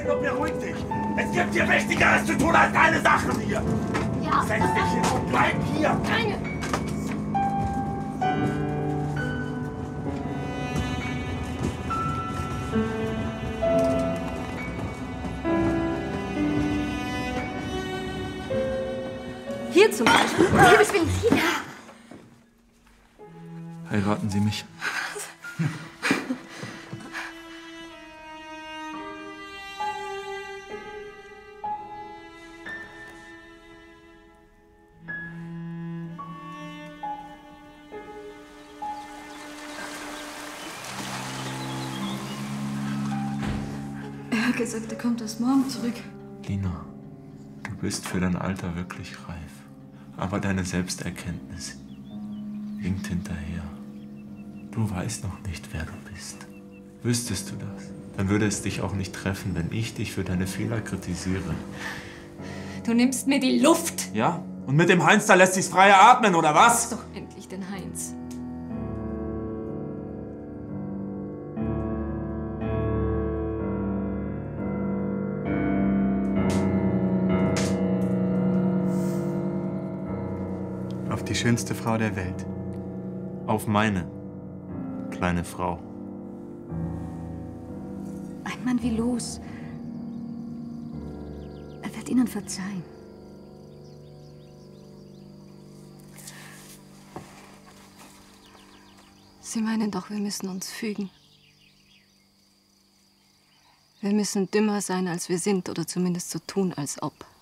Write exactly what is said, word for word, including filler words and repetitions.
hin und beruhig dich. Es gibt hier Wichtigeres zu tun als deine Sachen hier. Ja. Setz dich hin und bleib hier. Keine. Hier zum Beispiel. Hier ist Benzin. Heiraten Sie mich? Er hat gesagt, er kommt erst morgen zurück. Lina, du bist für dein Alter wirklich reif. Aber deine Selbsterkenntnis hinkt hinterher. Du weißt noch nicht, wer du bist. Wüsstest du das, dann würde es dich auch nicht treffen, wenn ich dich für deine Fehler kritisiere. Du nimmst mir die Luft. Ja? Und mit dem Heinz, da lässt sich's freier atmen, oder was? Doch endlich den Heinz. Auf die schönste Frau der Welt. Auf meine kleine Frau. Ein Mann wie Los. Er wird Ihnen verzeihen. Sie meinen doch, wir müssen uns fügen. Wir müssen dümmer sein, als wir sind, oder zumindest so tun, als ob.